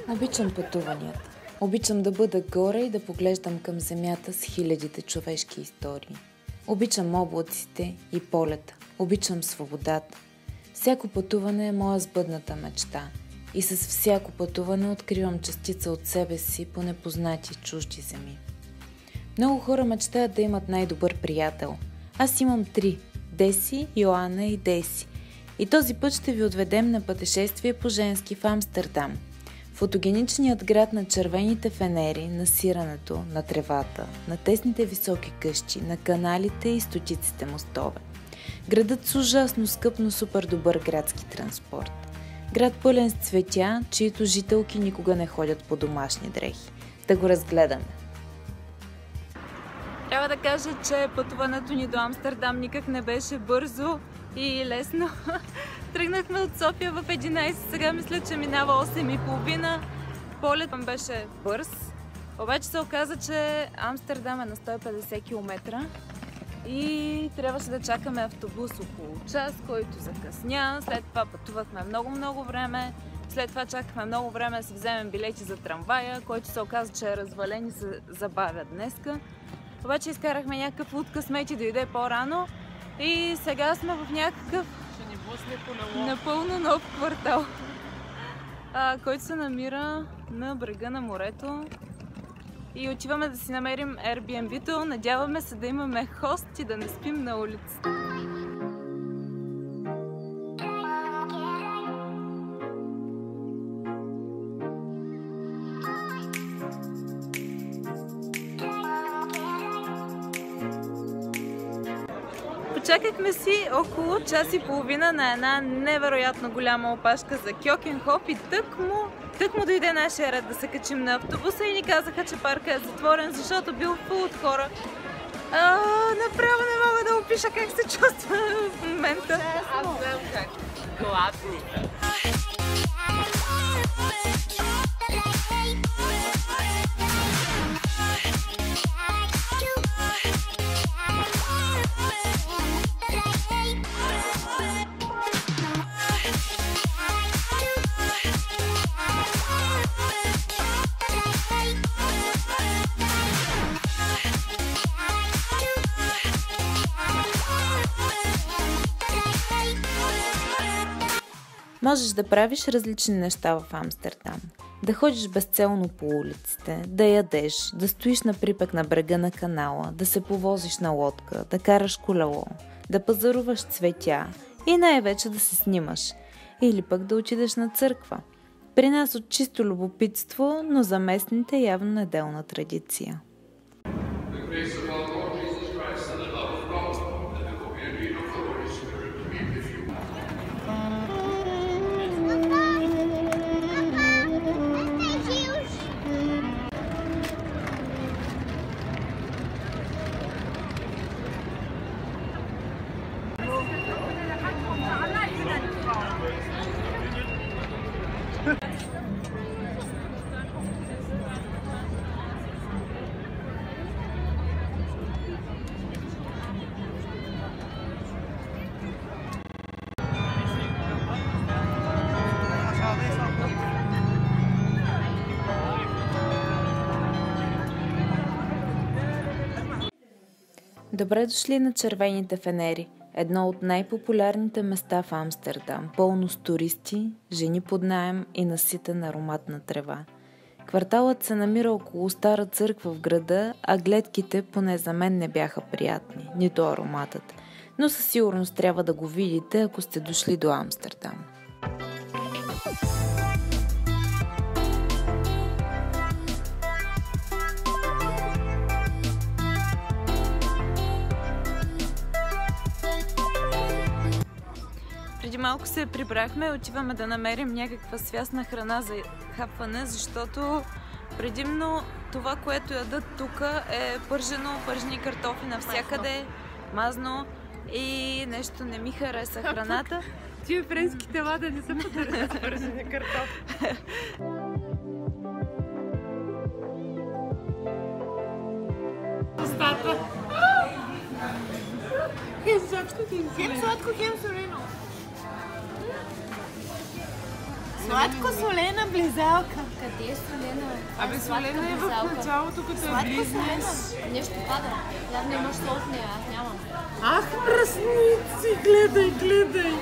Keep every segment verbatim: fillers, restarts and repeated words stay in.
Обичам пътуванията. Обичам да бъда горе и да поглеждам към земята с хилядите човешки истории. Обичам облаците и полета. Обичам свободата. Всяко пътуване е моя сбъдната мечта. И с всяко пътуване откривам частица от себе си по непознати чужди земи. Много хора мечтаят да имат най-добър приятел. Аз имам три – Деси, Йоана и Деси. И този път ще ви отведем на пътешествие по женски в Амстердам. Фотогеничният град на червените фенери, на сирането, на тревата, на тесните високи къщи, на каналите и стотиците мостове. Градът с ужасно скъп, но супер добър градски транспорт. Град пълен с цветя, чието жителки никога не ходят по домашни дрехи. Да го разгледаме. Трябва да кажа, че пътуването ни до Амстердам никак не беше бързо и лесно. Тръгнахме от София в единайсет, сега мисля, че минава осем и половина. Полетът беше бърз, обаче се оказа, че Амстердам е на сто и петдесет километра и трябваше да чакаме автобус около час, който закъсня. След това пътувахме много-много време. След това чакахме много време да си вземем билети за трамвая, който се оказа, че е развален и се забавя днеска. Обаче изкарахме някакъв луд късмет и дойде по-рано и сега сме в някакъв напълно нов квартал, а, който се намира на брега на морето. И отиваме да си намерим Airbnb-то. Надяваме се да имаме хост и да не спим на улицата. Почакахме си около час и половина на една невероятно голяма опашка за Кьокенхоф и тък му, тък му дойде нашия ред да се качим на автобуса и ни казаха, че парка е затворен, защото бил фул от хора. А, направо не мога да опиша как се чувства в момента. Аз знам как. Гладни. Можеш да правиш различни неща в Амстердам. Да ходиш безцелно по улиците, да ядеш, да стоиш на припек на брега на канала, да се повозиш на лодка, да караш колело, да пазаруваш цветя и най-вече да се снимаш. Или пък да отидеш на църква. При нас от чисто любопитство, но за местните явно неделна традиция. Добре дошли на червените фенери, едно от най-популярните места в Амстердам, пълно с туристи, жени под наем и наситен ароматна трева. Кварталът се намира около стара църква в града, а гледките поне за мен не бяха приятни, нито ароматът, но със сигурност трябва да го видите, ако сте дошли до Амстердам. Преди малко се прибрахме, отиваме да намерим някаква свясна храна за хапване, защото предимно това, което ядат тук е пържено, пържени картофи навсякъде, мазно и нещо не ми хареса храната. Тия френски тела да не са подарени с пържени картофи. Устата. Хем сладко, хем солено. Сладко-солена близалка. Къде е солена? Абе, солена е в началото, като я близнеш. Нещо пада. Явно имаш сол в нея, аз нямам. Ах, мръсници! Гледай, гледай!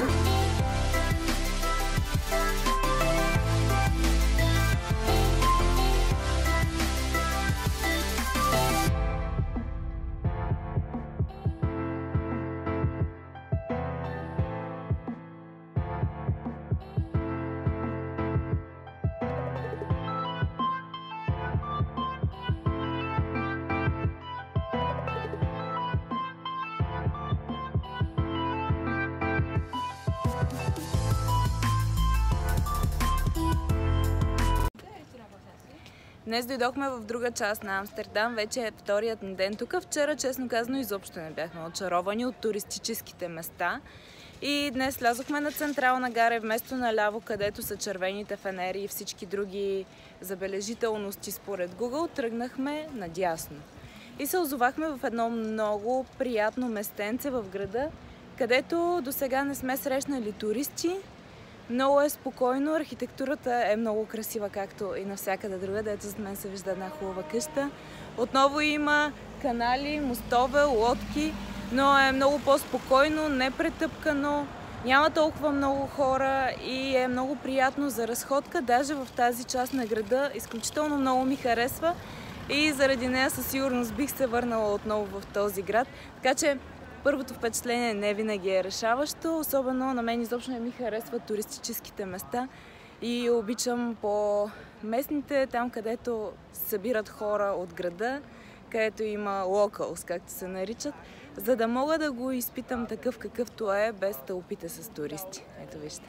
Днес дойдохме в друга част на Амстердам, вече е вторият ни ден тук. Вчера, честно казано, изобщо не бяхме очаровани от туристическите места. И днес слязохме на Централна гара, вместо наляво, където са червените фенери и всички други забележителности според Google, тръгнахме надясно. И се озовахме в едно много приятно местенце в града, където до сега не сме срещнали туристи. Много е спокойно, архитектурата е много красива, както и навсякъде друга. Ето зад мен се вижда една хубава къща. Отново има канали, мостове, лодки, но е много по-спокойно, непретъпкано, няма толкова много хора и е много приятно за разходка. Даже в тази част на града изключително много ми харесва и заради нея със сигурност бих се върнала отново в този град. Така че първото впечатление не винаги е решаващо, особено на мен изобщо не ми харесват туристическите места и обичам по местните, там където събират хора от града, където има locals, както се наричат, за да мога да го изпитам такъв какъвто е, без тълпите с туристи. Ето вижте.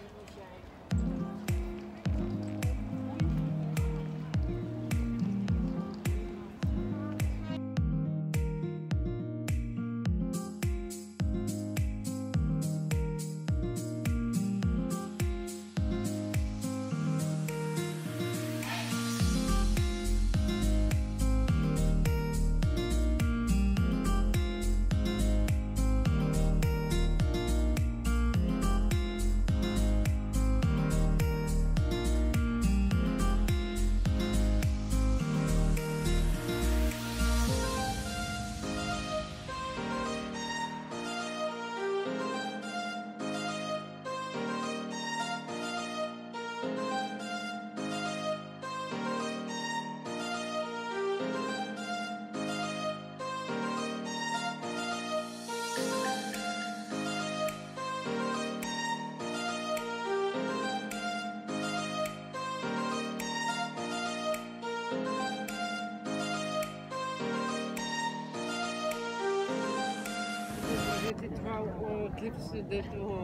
Това от липси, дето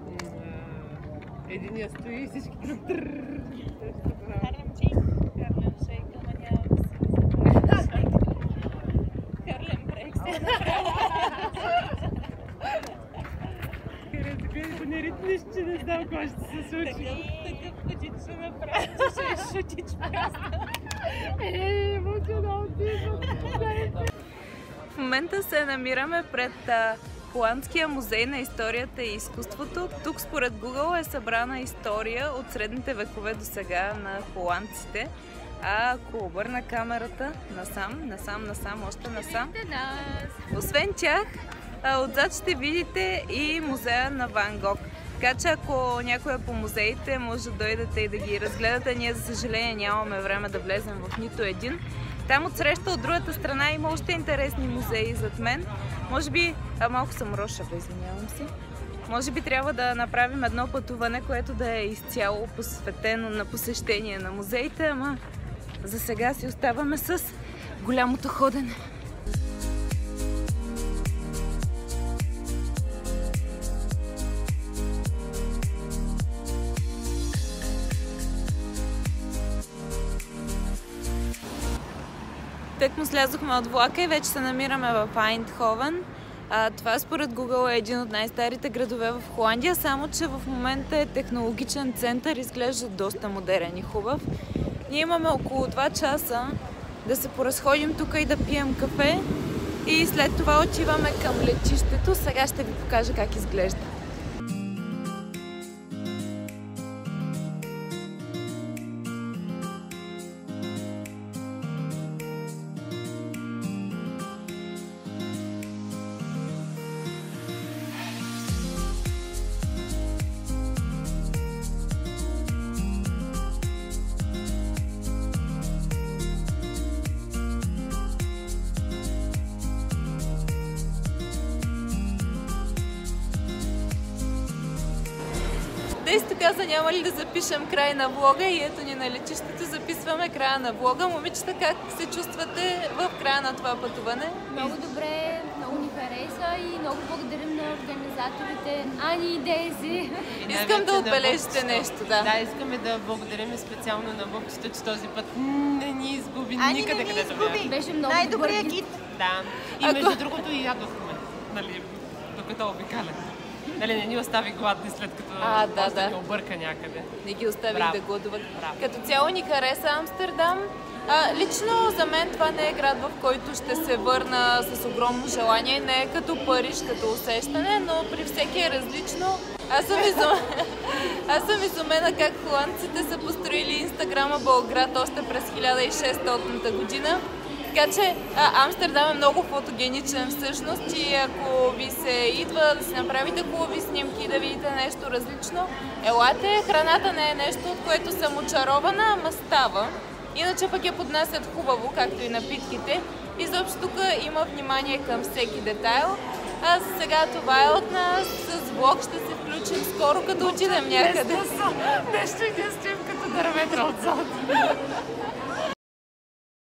единия стои и всички Харлем Шейк. Харлем Шейк, ама няма да си да Харлем Брейк се Къде ако не ритнеш, че не знам какво ще се случи. Такъв пътич ще направи, че ще е шутич просто. Ей, мълча да отивам. В момента се намираме пред Холандския музей на историята и изкуството. Тук според Google е събрана история от средните векове до сега на холандците. А ако обърна камерата насам, насам, насам, още насам, освен тях, отзад ще видите и музея на Ван Гог. Така че ако някой е по музеите, може да дойдете и да ги разгледате. Ние, за съжаление, нямаме време да влезем в нито един. Там отсреща от другата страна има още интересни музеи зад мен. Може би, а малко съм рошава, извинявам се. Може би трябва да направим едно пътуване, което да е изцяло посветено на посещение на музеите, ама за сега си оставаме с голямото ходене. Тъкмо слязохме от влака и вече се намираме в Айндховен. А, това според Google е един от най-старите градове в Холандия, само че в момента е технологичен център, изглежда доста модерен и хубав. Ние имаме около два часа да се поразходим тук и да пием кафе и след това отиваме към летището. Сега ще ви покажа как изглежда. Несто каза, няма ли да запишем край на влога и ето ни на летището, записваме края на влога. Момичета, как се чувствате в края на това пътуване? Много добре, много ни хареса и много благодарим на организаторите Ани и Дейзи. Искам да отбележите нещо, да. Да, искаме да благодарим специално на Бобчето, че този път не ни изгуби Ани никъде, не ни където изгуби. бяхме. Беше много Най-добрият добър гид. Да. И Ако- между другото и ядохме, нали, докато обикаля. Нали, не ни остави гладни след като А, да, после да. ни обърка някъде. Не ги оставих Браво. да гладуват. Браво. Като цяло ни хареса Амстердам. А, лично за мен това не е град, в който ще се върна с огромно желание. Не е като Париж, като усещане, но при всеки е различно. Аз съм, изум... Аз съм изумена как холандците са построили инстаграма Болград още през хиляда и шестстотната година. Така че а, Амстердам е много фотогеничен всъщност и ако ви се идва да си направите хубави снимки и да видите нещо различно, елате, храната не е нещо, от което съм очарована, ама става. Иначе пък я поднасят хубаво, както и напитките. Изобщо тук има внимание към всеки детайл. А за сега това е от нас. С влог ще се включим скоро, като отидем някъде. Нещо единствено като дърветра от зад.